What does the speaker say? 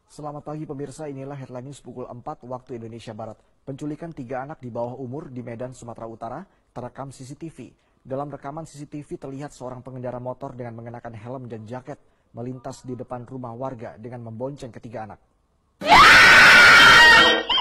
Selamat pagi pemirsa, inilah headline news pukul 4 waktu Indonesia Barat. Penculikan 3 anak di bawah umur di Medan, Sumatera Utara terekam CCTV. Dalam rekaman CCTV terlihat seorang pengendara motor dengan mengenakan helm dan jaket melintas di depan rumah warga dengan membonceng ketiga anak.